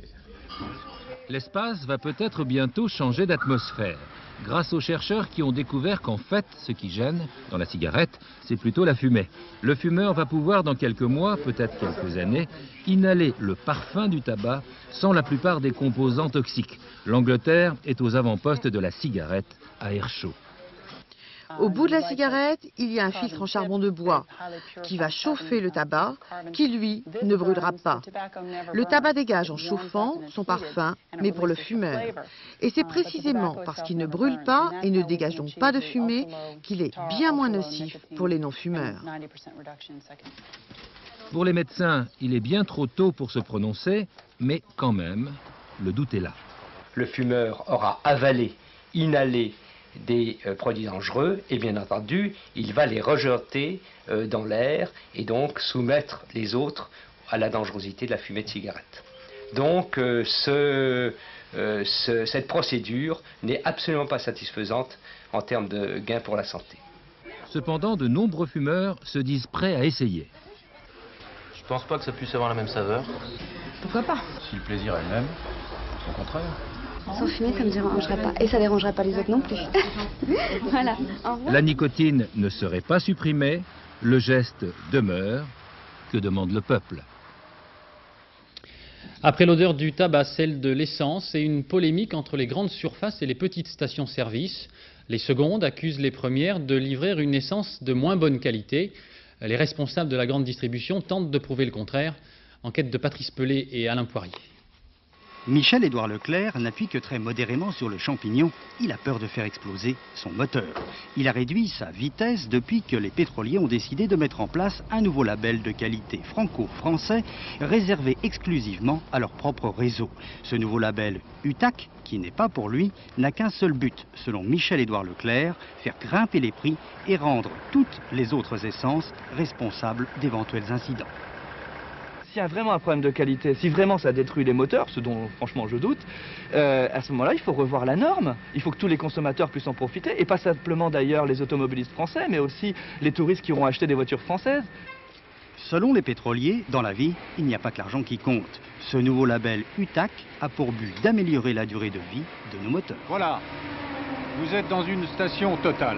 [SPEAKER 20] L'espace va peut-être bientôt changer d'atmosphère, grâce aux chercheurs qui ont découvert qu'en fait, ce qui gêne dans la cigarette, c'est plutôt la fumée. Le fumeur va pouvoir, dans quelques mois, peut-être quelques années, inhaler le parfum du tabac sans la plupart des composants toxiques. L'Angleterre est aux avant-postes de la cigarette à air chaud.
[SPEAKER 21] Au bout de la cigarette, il y a un filtre en charbon de bois qui va chauffer le tabac, qui lui ne brûlera pas. Le tabac dégage en chauffant son parfum, mais pour le fumeur. Et c'est précisément parce qu'il ne brûle pas et ne dégage donc pas de fumée qu'il est bien moins nocif pour les non-fumeurs.
[SPEAKER 20] Pour les médecins, il est bien trop tôt pour se prononcer, mais quand même, le doute est là.
[SPEAKER 22] Le fumeur aura avalé, inhalé des produits dangereux et bien entendu il va les rejeter dans l'air et donc soumettre les autres à la dangerosité de la fumée de cigarette. Donc cette procédure n'est absolument pas satisfaisante en termes de gains pour la santé.
[SPEAKER 20] Cependant, de nombreux fumeurs se disent prêts à essayer.
[SPEAKER 23] Je pense pas que ça puisse avoir la même saveur.
[SPEAKER 8] Pourquoi pas?
[SPEAKER 23] Si le plaisir est le même, au contraire.
[SPEAKER 24] Sans fumer, ça ne me dérangerait pas. Et ça ne dérangerait pas les autres non plus. Voilà.
[SPEAKER 20] La nicotine ne serait pas supprimée, Le geste demeure. Que demande le peuple?
[SPEAKER 1] Après l'odeur du tabac, celle de l'essence et une polémique entre les grandes surfaces et les petites stations-service. Les secondes accusent les premières de livrer une essence de moins bonne qualité. Les responsables de la grande distribution tentent de prouver le contraire. Enquête de Patrice Pelé et Alain Poirier.
[SPEAKER 2] Michel-Édouard Leclerc n'appuie que très modérément sur le champignon. Il a peur de faire exploser son moteur. Il a réduit sa vitesse depuis que les pétroliers ont décidé de mettre en place un nouveau label de qualité franco-français réservé exclusivement à leur propre réseau. Ce nouveau label UTAC, qui n'est pas pour lui, n'a qu'un seul but, selon Michel-Édouard Leclerc, faire grimper les prix et rendre toutes les autres essences responsables d'éventuels incidents.
[SPEAKER 3] S'il y a vraiment un problème de qualité, si vraiment ça détruit les moteurs, ce dont franchement je doute, à ce moment-là il faut revoir la norme. Il faut que tous les consommateurs puissent en profiter, et pas simplement d'ailleurs les automobilistes français, mais aussi les touristes qui auront acheté des voitures françaises.
[SPEAKER 2] Selon les pétroliers, dans la vie, il n'y a pas que l'argent qui compte. Ce nouveau label UTAC a pour but d'améliorer la durée de vie de nos moteurs.
[SPEAKER 4] Voilà, vous êtes dans une station Total.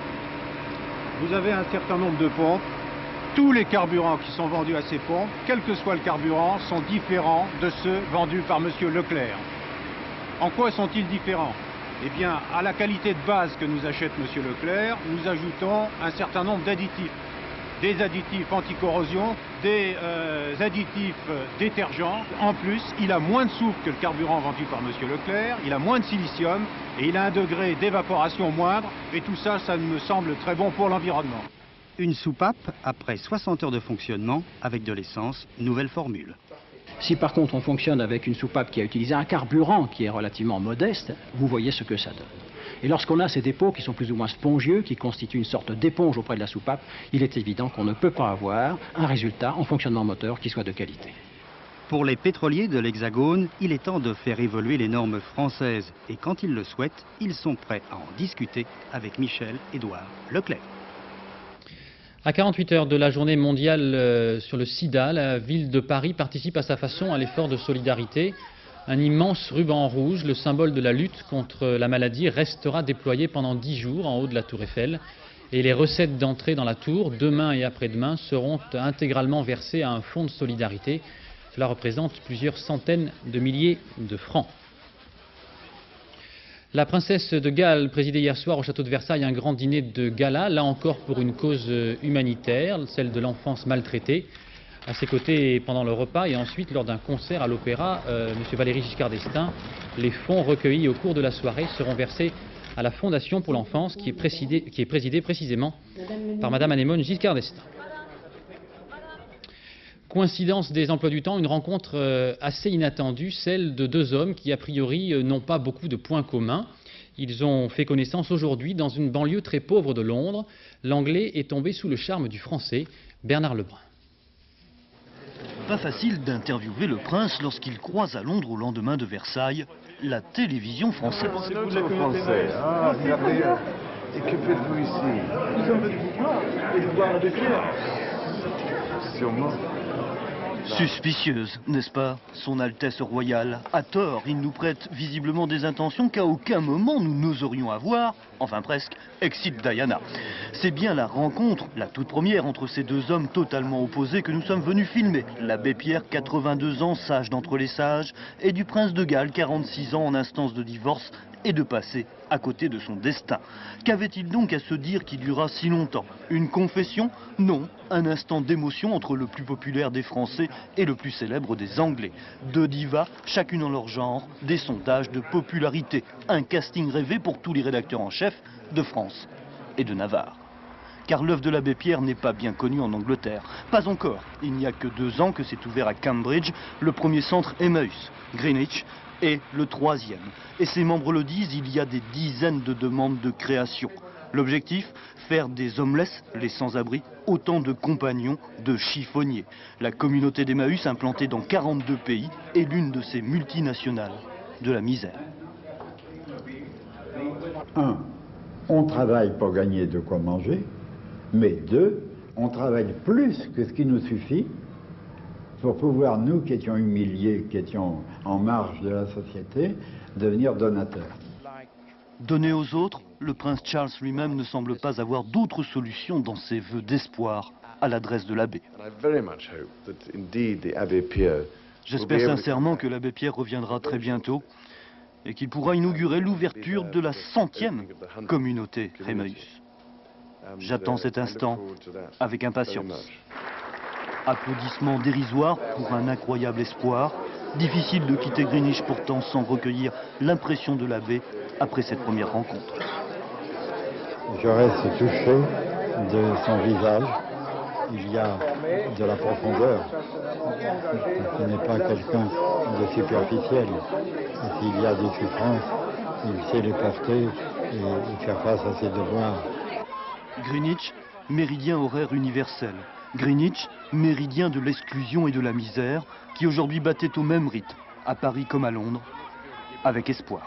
[SPEAKER 4] Vous avez un certain nombre de pompes. Tous les carburants qui sont vendus à ces pompes, quel que soit le carburant, sont différents de ceux vendus par M. Leclerc. En quoi sont-ils différents? Eh bien, à la qualité de base que nous achète M. Leclerc, nous ajoutons un certain nombre d'additifs. Des additifs anti-corrosion, des additifs détergents. En plus, il a moins de soufre que le carburant vendu par M. Leclerc, il a moins de silicium et il a un degré d'évaporation moindre. Et tout ça, ça me semble très bon pour l'environnement.
[SPEAKER 2] Une soupape après 60 heures de fonctionnement avec de l'essence, nouvelle formule.
[SPEAKER 5] Si par contre on fonctionne avec une soupape qui a utilisé un carburant qui est relativement modeste, vous voyez ce que ça donne. Et lorsqu'on a ces dépôts qui sont plus ou moins spongieux, qui constituent une sorte d'éponge auprès de la soupape, il est évident qu'on ne peut pas avoir un résultat en fonctionnement moteur qui soit de qualité.
[SPEAKER 2] Pour les pétroliers de l'Hexagone, il est temps de faire évoluer les normes françaises. Et quand ils le souhaitent, ils sont prêts à en discuter avec Michel-Édouard Leclerc.
[SPEAKER 1] À 48 heures de la journée mondiale sur le sida, la ville de Paris participe à sa façon à l'effort de solidarité. Un immense ruban rouge, le symbole de la lutte contre la maladie, restera déployé pendant 10 jours en haut de la Tour Eiffel. Et les recettes d'entrée dans la tour, demain et après-demain, seront intégralement versées à un fonds de solidarité. Cela représente plusieurs centaines de milliers de francs. La princesse de Galles présidait hier soir au château de Versailles un grand dîner de gala, là encore pour une cause humanitaire, celle de l'enfance maltraitée. À ses côtés pendant le repas et ensuite lors d'un concert à l'opéra, M. Valéry Giscard d'Estaing, les fonds recueillis au cours de la soirée seront versés à la Fondation pour l'enfance qui est présidée précisément par Mme Anémone Giscard d'Estaing. Coïncidence des emplois du temps, une rencontre assez inattendue, celle de deux hommes qui a priori n'ont pas beaucoup de points communs. Ils ont fait connaissance aujourd'hui dans une banlieue très pauvre de Londres. L'anglais est tombé sous le charme du français, Bernard Lebrun.
[SPEAKER 25] Pas facile d'interviewer le prince lorsqu'il croise à Londres au lendemain de Versailles la télévision française.
[SPEAKER 26] C'est vous les Français. Ah, regardez. Et que faites-vous ici? Nous sommes venus vous voir et vous voir la Bépière. Sûrement.
[SPEAKER 25] Suspicieuse, n'est-ce pas, Son Altesse Royale? À tort, il nous prête visiblement des intentions qu'à aucun moment nous n'oserions avoir, enfin presque, excite Diana. C'est bien la rencontre, la toute première, entre ces deux hommes totalement opposés que nous sommes venus filmer. L'abbé Pierre, 82 ans, sage d'entre les sages, et du prince de Galles, 46 ans, en instance de divorce, et de passer à côté de son destin. Qu'avait-il donc à se dire qui dura si longtemps? Une confession? Non, un instant d'émotion entre le plus populaire des Français et le plus célèbre des Anglais. Deux divas, chacune en leur genre, des sondages de popularité. Un casting rêvé pour tous les rédacteurs en chef de France et de Navarre. Car l'œuvre de l'abbé Pierre n'est pas bien connue en Angleterre. Pas encore. Il n'y a que 2 ans que s'est ouvert à Cambridge le premier centre Emmaüs, Greenwich, et le 3e. Et ses membres le disent, il y a des dizaines de demandes de création. L'objectif, faire des homeless, les sans-abri, autant de compagnons de chiffonniers. La communauté d'Emmaüs, implantée dans 42 pays, est l'une de ces multinationales de la misère.
[SPEAKER 27] 1. On travaille pour gagner de quoi manger, mais 2. On travaille plus que ce qui nous suffit pour pouvoir, nous qui étions humiliés, qui étions en marge de la société, devenir donateurs.
[SPEAKER 25] Donner aux autres, le prince Charles lui-même ne semble pas avoir d'autre solution dans ses vœux d'espoir à l'adresse de l'abbé. J'espère sincèrement que l'abbé Pierre reviendra très bientôt et qu'il pourra inaugurer l'ouverture de la 100e communauté Emmaüs. J'attends cet instant avec impatience. Applaudissements dérisoires pour un incroyable espoir. Difficile de quitter Greenwich pourtant sans recueillir l'impression de l'abbé après cette première rencontre.
[SPEAKER 27] Je reste touché de son visage. Il y a de la profondeur. Ce n'est pas quelqu'un de superficiel. S'il y a des souffrances, il sait les porter et faire face à ses devoirs.
[SPEAKER 25] Greenwich, méridien horaire universel. Greenwich, méridien de l'exclusion et de la misère, qui aujourd'hui battait au même rythme, à Paris comme à Londres, avec espoir.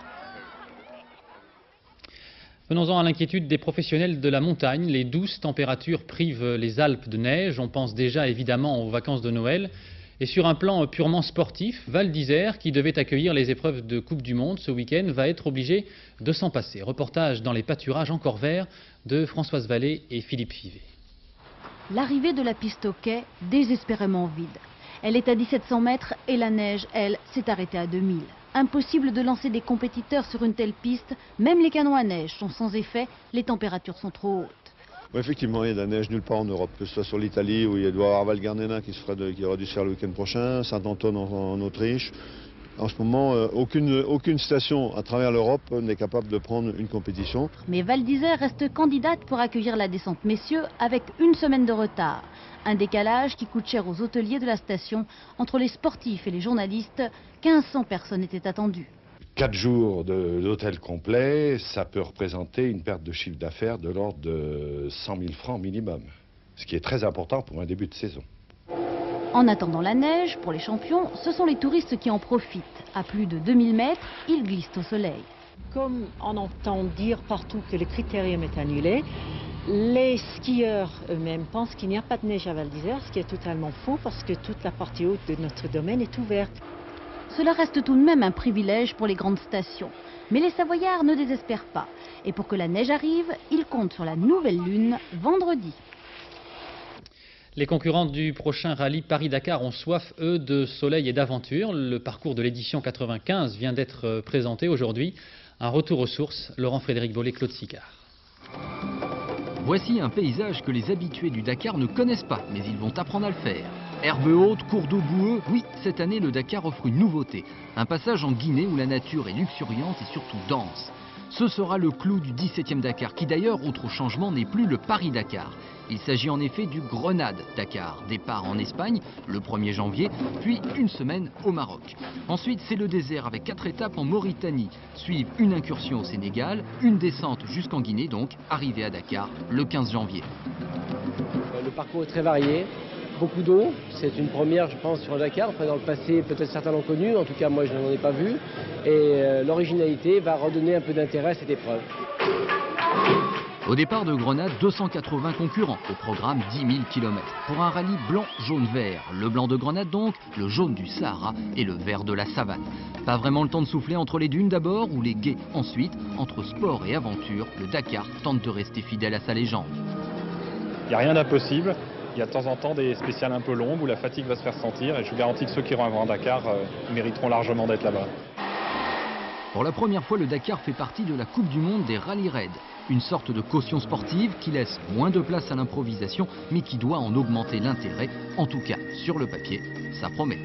[SPEAKER 1] Venons-en à l'inquiétude des professionnels de la montagne. Les douces températures privent les Alpes de neige. On pense déjà évidemment aux vacances de Noël. Et sur un plan purement sportif, Val d'Isère, qui devait accueillir les épreuves de Coupe du Monde ce week-end, va être obligé de s'en passer. Reportage dans les pâturages encore verts de Françoise Vallée et Philippe Fivet.
[SPEAKER 6] L'arrivée de la piste au quai, désespérément vide. Elle est à 1700 mètres et la neige, elle, s'est arrêtée à 2000. Impossible de lancer des compétiteurs sur une telle piste, même les canons à neige sont sans effet, les températures sont trop hautes.
[SPEAKER 7] Oui, effectivement, il y a de la neige nulle part en Europe, que ce soit sur l'Italie où il doit y avoir Val Gardena qui aurait dû se faire le week-end prochain, Saint-Antoine en Autriche. En ce moment, aucune station à travers l'Europe n'est capable de prendre une compétition.
[SPEAKER 6] Mais Val d'Isère reste candidate pour accueillir la descente messieurs avec une semaine de retard. Un décalage qui coûte cher aux hôteliers de la station. Entre les sportifs et les journalistes, 1500 personnes étaient attendues.
[SPEAKER 9] 4 jours d'hôtel complet, ça peut représenter une perte de chiffre d'affaires de l'ordre de 100 000 francs minimum, ce qui est très important pour un début de saison.
[SPEAKER 6] En attendant la neige, pour les champions, ce sont les touristes qui en profitent. À plus de 2000 mètres, ils glissent au soleil.
[SPEAKER 10] Comme on entend dire partout que le critérium est annulé, les skieurs eux-mêmes pensent qu'il n'y a pas de neige à Val d'Isère, ce qui est totalement faux parce que toute la partie haute de notre domaine est ouverte.
[SPEAKER 6] Cela reste tout de même un privilège pour les grandes stations. Mais les Savoyards ne désespèrent pas. Et pour que la neige arrive, ils comptent sur la nouvelle lune vendredi.
[SPEAKER 1] Les concurrents du prochain rallye Paris-Dakar ont soif, eux, de soleil et d'aventure. Le parcours de l'édition 95 vient d'être présenté aujourd'hui. Un retour aux sources, Laurent-Frédéric Bollet, Claude Sicard.
[SPEAKER 11] Voici un paysage que les habitués du Dakar ne connaissent pas, mais ils vont apprendre à le faire. Herbe haute, cours d'eau boueux, oui, cette année le Dakar offre une nouveauté. Un passage en Guinée où la nature est luxuriante et surtout dense. Ce sera le clou du 17e Dakar, qui d'ailleurs, autre changement, n'est plus le Paris-Dakar. Il s'agit en effet du Grenade-Dakar. Départ en Espagne le 1er janvier, puis une semaine au Maroc. Ensuite, c'est le désert avec 4 étapes en Mauritanie. Suivent une incursion au Sénégal, une descente jusqu'en Guinée, donc arrivée à Dakar le 15 janvier.
[SPEAKER 14] Le parcours est très varié. Beaucoup d'eau, c'est une première je pense sur le Dakar, enfin, dans le passé peut-être certains l'ont connu, en tout cas moi je n'en ai pas vu et l'originalité va redonner un peu d'intérêt à cette épreuve.
[SPEAKER 11] Au départ de Grenade, 280 concurrents, au programme 10 000 km. Pour un rallye blanc-jaune-vert, le blanc de Grenade donc, le jaune du Sahara et le vert de la savane. Pas vraiment le temps de souffler entre les dunes d'abord ou les gués ensuite, entre sport et aventure, le Dakar tente de rester fidèle à sa légende.
[SPEAKER 15] Il n'y a rien d'impossible. Il y a de temps en temps des spéciales un peu longues où la fatigue va se faire sentir et je vous garantis que ceux qui iront à Grand Dakar mériteront largement d'être là-bas.
[SPEAKER 11] Pour la première fois, le Dakar fait partie de la Coupe du Monde des rallye raids. Une sorte de caution sportive qui laisse moins de place à l'improvisation mais qui doit en augmenter l'intérêt. En tout cas, sur le papier, ça promet.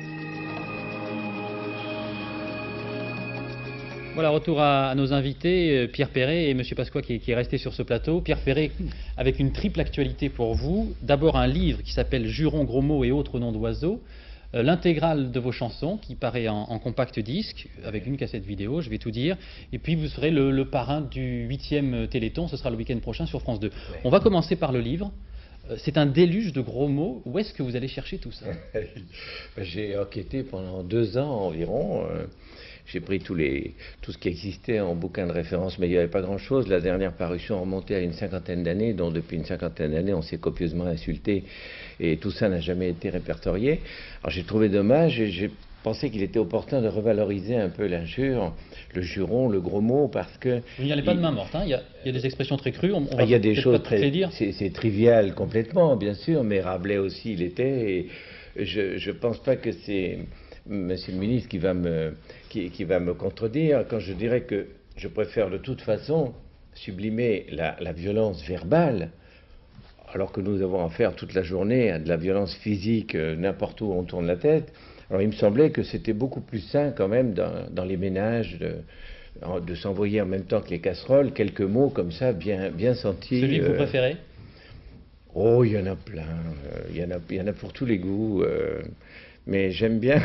[SPEAKER 1] Voilà, retour à nos invités, Pierre Perret et M. Pasqua qui est resté sur ce plateau. Pierre Perret, avec une triple actualité pour vous. D'abord un livre qui s'appelle Jurons, gros mots et autres noms d'oiseaux. L'intégrale de vos chansons qui paraît en compact disque, avec une cassette vidéo, je vais tout dire. Et puis vous serez le parrain du 8e Téléthon, ce sera le week-end prochain sur France 2. Ouais. On va commencer par le livre. C'est un déluge de gros mots. Où est-ce que vous allez chercher tout ça?
[SPEAKER 19] J'ai enquêté pendant 2 ans environ. J'ai pris tout ce qui existait en bouquin de référence, mais il n'y avait pas grand-chose. La dernière parution remontait à une 50aine d'années, dont depuis une 50aine d'années, on s'est copieusement insulté, et tout ça n'a jamais été répertorié. Alors j'ai trouvé dommage, et j'ai pensé qu'il était opportun de revaloriser un peu l'injure, le juron, le gros mot, parce que...
[SPEAKER 1] Il n'y a pas de main morte, hein. Il y a des expressions très crues,
[SPEAKER 19] il y a des choses
[SPEAKER 1] très...
[SPEAKER 19] C'est trivial complètement, bien sûr, mais Rabelais aussi il était, et je ne pense pas que c'est Monsieur le ministre qui va me contredire quand je dirais que je préfère de toute façon sublimer la violence verbale, alors que nous avons affaire toute la journée à de la violence physique n'importe où on tourne la tête. Alors il me semblait que c'était beaucoup plus sain quand même dans les ménages de s'envoyer en même temps que les casseroles quelques mots comme ça bien sentis.
[SPEAKER 1] Celui que vous préférez?
[SPEAKER 19] Oh, il y en a plein, il y en a pour tous les goûts, mais j'aime bien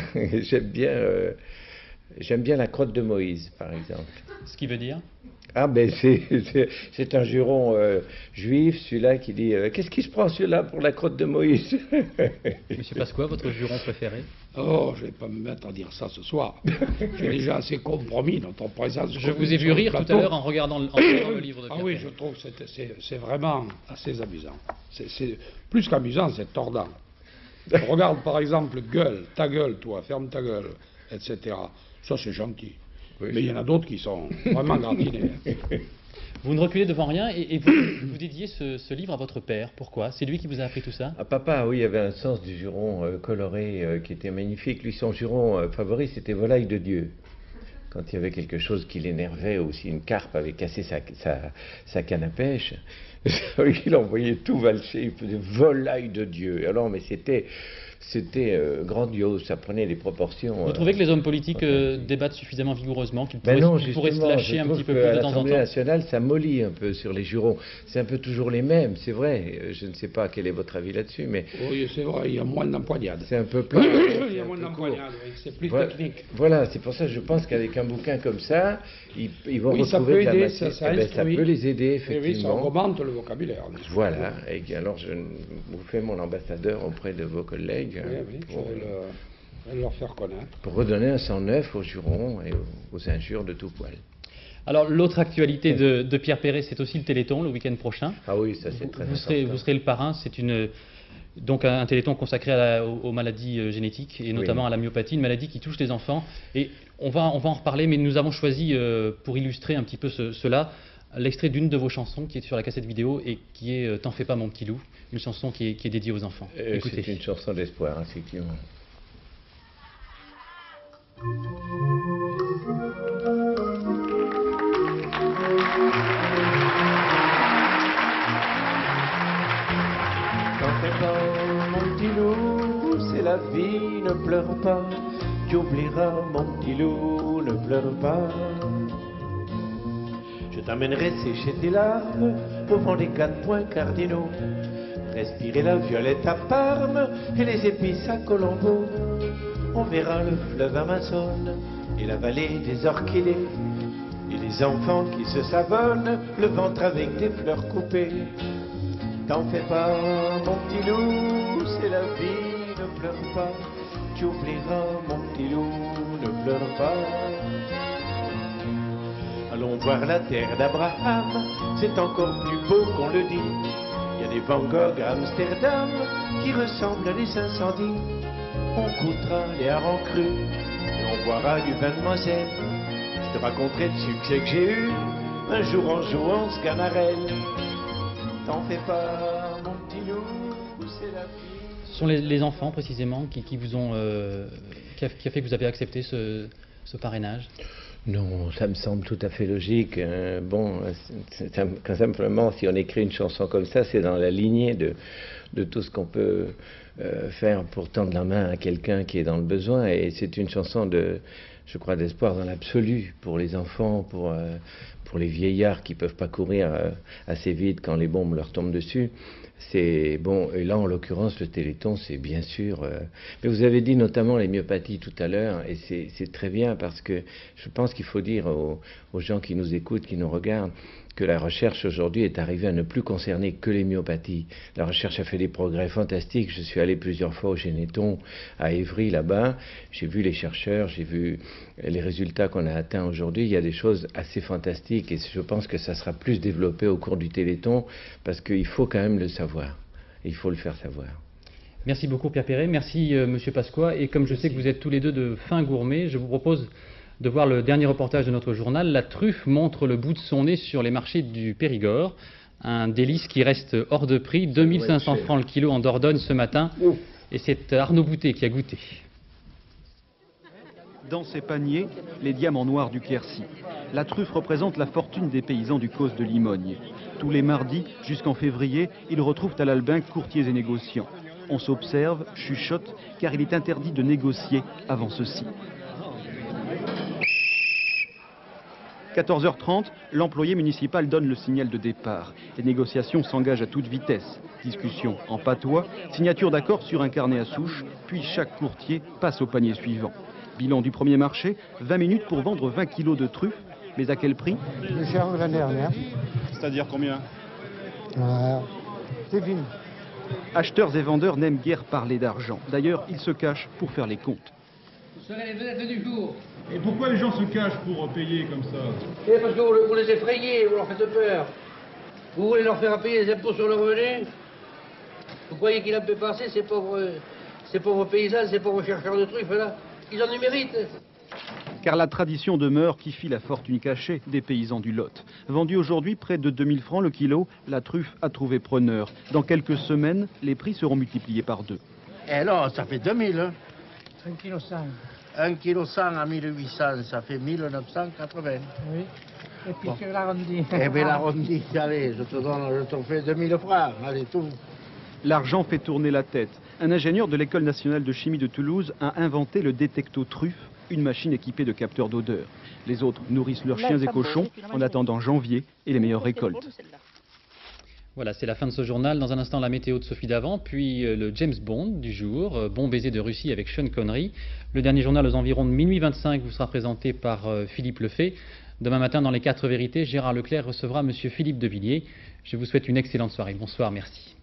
[SPEAKER 19] la crotte de Moïse, par exemple.
[SPEAKER 1] Ce qui veut dire?
[SPEAKER 19] Ah ben c'est un juron juif, celui-là qui dit qu'est-ce qui se prend celui-là pour la crotte de Moïse?
[SPEAKER 1] Monsieur Pasqua, votre juron préféré?
[SPEAKER 12] Oh, je ne vais pas me mettre à dire ça ce soir. J'ai déjà assez compromis dans ton présence.
[SPEAKER 1] Je vous ai vu rire tout à l'heure en regardant le livre de Pierre.
[SPEAKER 12] Ah oui, je trouve que c'est vraiment assez amusant. C'est plus qu'amusant, c'est tordant. Regarde par exemple gueule, ta gueule toi, ferme ta gueule, etc. Ça c'est gentil. Oui, mais il y en a d'autres qui sont vraiment gratinés.
[SPEAKER 1] Vous ne reculez devant rien et vous dédiez ce livre à votre père. Pourquoi? C'est lui qui vous a appris tout ça?
[SPEAKER 19] Ah, papa, oui, il y avait un sens du juron coloré qui était magnifique. Lui, son juron favori, c'était volaille de Dieu. Quand il y avait quelque chose qui l'énervait, ou si une carpe avait cassé sa canne à pêche, il envoyait tout valser, il faisait volaille de Dieu. Alors, mais c'était grandiose, ça prenait des proportions.
[SPEAKER 1] Vous trouvez que les hommes politiques débattent suffisamment vigoureusement, qu'ils pourraient se lâcher un petit peu plus de temps en temps?
[SPEAKER 19] L'Assemblée nationale, ça mollit un peu sur les jurons. C'est un peu toujours les mêmes, c'est vrai. Je ne sais pas quel est votre avis là-dessus, mais...
[SPEAKER 12] Oui, c'est vrai, il y a moins d'empoignades.
[SPEAKER 19] C'est un peu plus...
[SPEAKER 12] il y a moins d'empoignades, c'est plus technique.
[SPEAKER 19] Voilà, c'est pour ça que je pense qu'avec un bouquin comme ça, ils vont retrouver de la matière. Ça peut les aider, effectivement.
[SPEAKER 12] Oui, ça augmente le vocabulaire.
[SPEAKER 19] Voilà, et alors je vous fais mon ambassadeur auprès de vos collègues.
[SPEAKER 12] Oui, je vais leur faire connaître.
[SPEAKER 19] Pour redonner un sang neuf aux jurons et aux injures de tout poil.
[SPEAKER 1] Alors l'autre actualité de Pierre Perret, c'est aussi le Téléthon, le week-end prochain.
[SPEAKER 19] Ah oui, ça c'est très
[SPEAKER 1] important. Vous serez le parrain, c'est donc un Téléthon consacré aux maladies génétiques et notamment à la myopathie, une maladie qui touche les enfants. Et on va en reparler, mais nous avons choisi pour illustrer un petit peu cela, l'extrait d'une de vos chansons qui est sur la cassette vidéo et qui est T'en fais pas mon petit loup, une chanson qui est dédiée aux enfants. Écoutez.
[SPEAKER 19] C'est une chanson d'espoir, effectivement.
[SPEAKER 13] T'en fais pas mon petit loup, c'est la vie, ne pleure pas. Tu oublieras mon petit loup, ne pleure pas. Je t'amènerai sécher tes larmes au vent des 4 points cardinaux. Respirer la violette à Parme et les épices à Colombo. On verra le fleuve Amazone et la vallée des orchidées. Et les enfants qui se savonnent, le ventre avec des fleurs coupées. T'en fais pas, mon petit loup, c'est la vie, ne pleure pas. Tu oublieras, mon petit loup, ne pleure pas. Allons voir la terre d'Abraham, c'est encore plus beau qu'on le dit. Il y a des Van Gogh à Amsterdam qui ressemblent à des incendies. On goûtera les harengs crus et on boira du vin de Moselle. Je te raconterai le succès que j'ai eu un jour en jouant ce Sganarelle. T'en fais pas, mon petit loup, c'est la vie.
[SPEAKER 1] Ce sont les enfants précisément qui vous ont, qui a fait que vous avez accepté ce parrainage?
[SPEAKER 19] Non, ça me semble tout à fait logique. Bon, simplement, si on écrit une chanson comme ça, c'est dans la lignée de tout ce qu'on peut faire pour tendre la main à quelqu'un qui est dans le besoin. Et c'est une chanson je crois, d'espoir dans l'absolu pour les enfants, pour les vieillards qui ne peuvent pas courir assez vite quand les bombes leur tombent dessus. C'est bon, et là en l'occurrence le Téléthon, c'est bien sûr. Mais vous avez dit notamment les myopathies tout à l'heure, et c'est très bien parce que je pense qu'il faut dire aux gens qui nous écoutent, qui nous regardent, que la recherche aujourd'hui est arrivée à ne plus concerner que les myopathies. La recherche a fait des progrès fantastiques. Je suis allé plusieurs fois au Généton, à Évry, là-bas. J'ai vu les chercheurs, j'ai vu les résultats qu'on a atteints aujourd'hui. Il y a des choses assez fantastiques et je pense que ça sera plus développé au cours du Téléthon parce qu'il faut quand même le savoir. Il faut le faire savoir.
[SPEAKER 1] Merci beaucoup Pierre Perret, merci Monsieur Pasqua. Et comme je sais que vous êtes tous les deux de fins gourmets, je vous propose de voir le dernier reportage de notre journal. La truffe montre le bout de son nez sur les marchés du Périgord. Un délice qui reste hors de prix, 2500 francs le kilo en Dordogne ce matin. Et c'est Arnaud Boutet qui a goûté.
[SPEAKER 8] Dans ces paniers, les diamants noirs du Quercy. La truffe représente la fortune des paysans du Causse de Limogne. Tous les mardis, jusqu'en février, ils retrouvent à l'Albin courtiers et négociants. On s'observe, chuchote, car il est interdit de négocier avant ceci. 14h30, l'employé municipal donne le signal de départ. Les négociations s'engagent à toute vitesse. Discussion en patois, signature d'accord sur un carnet à souche, puis chaque courtier passe au panier suivant. Bilan du premier marché, 20 minutes pour vendre 20 kilos de truffes. Mais à quel prix?
[SPEAKER 16] Plus cher que l'année dernière.
[SPEAKER 4] C'est-à-dire combien?
[SPEAKER 16] C'est fini.
[SPEAKER 8] Acheteurs et vendeurs n'aiment guère parler d'argent. D'ailleurs, ils se cachent pour faire les comptes.
[SPEAKER 17] Vous serez les vedettes du jour.
[SPEAKER 4] Et pourquoi les gens se cachent pour payer comme ça?
[SPEAKER 17] Et parce que vous les effrayez, vous leur faites peur. Vous voulez leur faire payer les impôts sur le revenu. Vous croyez qu'il en peut passer, ces pauvres paysans, ces pauvres chercheurs de truffes là? Ils en méritent.
[SPEAKER 8] Car la tradition demeure qui fit la fortune cachée des paysans du Lot. Vendue aujourd'hui près de 2000 francs le kilo, la truffe a trouvé preneur. Dans quelques semaines, les prix seront multipliés par 2.
[SPEAKER 17] Eh non, ça fait 2000. Hein.
[SPEAKER 16] 1,1 kg.
[SPEAKER 17] 1,1 kg à 1800, ça fait 1980.
[SPEAKER 16] Oui. Et puis sur l'arrondi.
[SPEAKER 17] Eh bien l'arrondi, allez, je te fais 2000 francs, allez, tout.
[SPEAKER 8] L'argent fait tourner la tête. Un ingénieur de l'École nationale de chimie de Toulouse a inventé le détecto-truffe, une machine équipée de capteurs d'odeur. Les autres nourrissent leurs chiens et cochons en attendant janvier et les meilleures récoltes.
[SPEAKER 1] Voilà, c'est la fin de ce journal. Dans un instant, la météo de Sophie Davant, puis le James Bond du jour, Bon baiser de Russie avec Sean Connery. Le dernier journal aux environs de minuit 25 vous sera présenté par Philippe Lefebvre. Demain matin, dans les 4 vérités, Gérard Leclerc recevra Monsieur Philippe Devilliers. Je vous souhaite une excellente soirée. Bonsoir, merci.